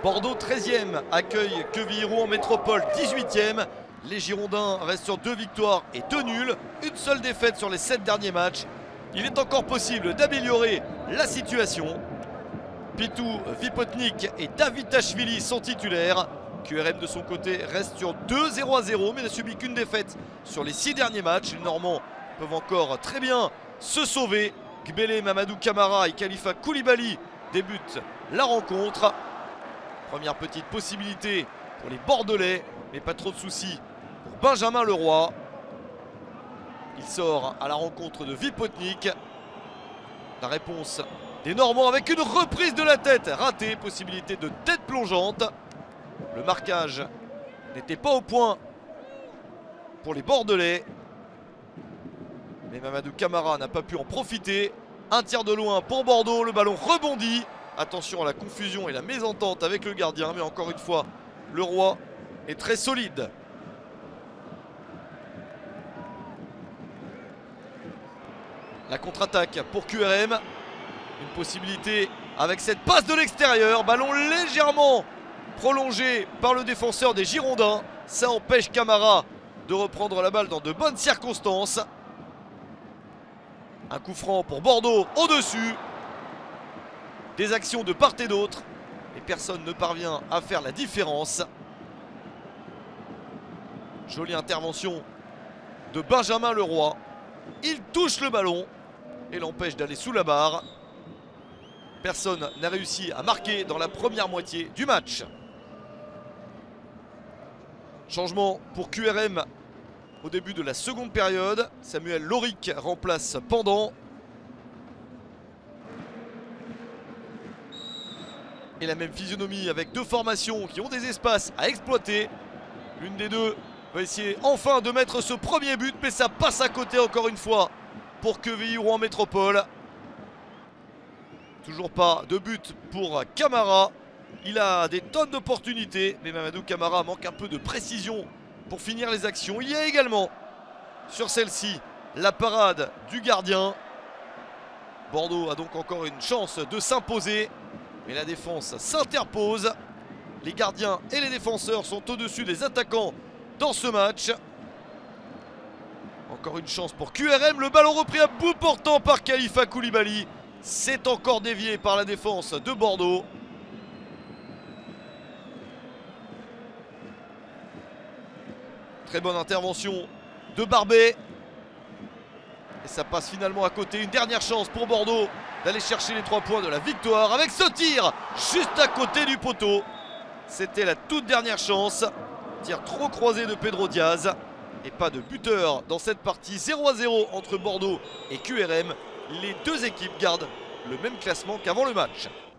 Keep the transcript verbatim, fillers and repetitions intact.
Bordeaux treizième accueille Quevilly-Rouen Métropole dix-huitième. Les Girondins restent sur deux victoires et deux nuls. Une seule défaite sur les sept derniers matchs. Il est encore possible d'améliorer la situation. Pitou, Vipotnik et Davitashvili sont titulaires. Q R M de son côté reste sur deux zéro à zéro mais n'a subi qu'une défaite sur les six derniers matchs. Les Normands peuvent encore très bien se sauver. Gbele, Mamadou Camara et Khalifa Koulibaly débutent la rencontre. Première petite possibilité pour les Bordelais, mais pas trop de soucis pour Benjamin Leroy. Il sort à la rencontre de Vipotnik. La réponse des Normands avec une reprise de la tête ratée, possibilité de tête plongeante. Le marquage n'était pas au point pour les Bordelais. Mais Mamadou Camara n'a pas pu en profiter. Un tir de loin pour Bordeaux, le ballon rebondit. Attention à la confusion et la mésentente avec le gardien, mais encore une fois, Leroy est très solide. La contre-attaque pour Q R M. Une possibilité avec cette passe de l'extérieur. Ballon légèrement prolongé par le défenseur des Girondins. Ça empêche Camara de reprendre la balle dans de bonnes circonstances. Un coup franc pour Bordeaux au-dessus. Des actions de part et d'autre. Et personne ne parvient à faire la différence. Jolie intervention de Benjamin Leroy. Il touche le ballon et l'empêche d'aller sous la barre. Personne n'a réussi à marquer dans la première moitié du match. Changement pour Q R M au début de la seconde période. Samuel Loric remplace Pendant. Et la même physionomie avec deux formations qui ont des espaces à exploiter. L'une des deux va essayer enfin de mettre ce premier but, mais ça passe à côté encore une fois pour Quevilly-Rouen Métropole. Toujours pas de but pour Camara. Il a des tonnes d'opportunités, mais Mamadou Camara manque un peu de précision pour finir les actions. Il y a également sur celle-ci la parade du gardien. Bordeaux a donc encore une chance de s'imposer, mais la défense s'interpose. Les gardiens et les défenseurs sont au-dessus des attaquants dans ce match. Encore une chance pour Q R M. Le ballon repris à bout portant par Khalifa Koulibaly. C'est encore dévié par la défense de Bordeaux. Très bonne intervention de Barbet. Et ça passe finalement à côté. Une dernière chance pour Bordeaux d'aller chercher les trois points de la victoire avec ce tir juste à côté du poteau. C'était la toute dernière chance. Tir trop croisé de Pedro Diaz. Et pas de buteur dans cette partie. zéro à zéro entre Bordeaux et Q R M. Les deux équipes gardent le même classement qu'avant le match.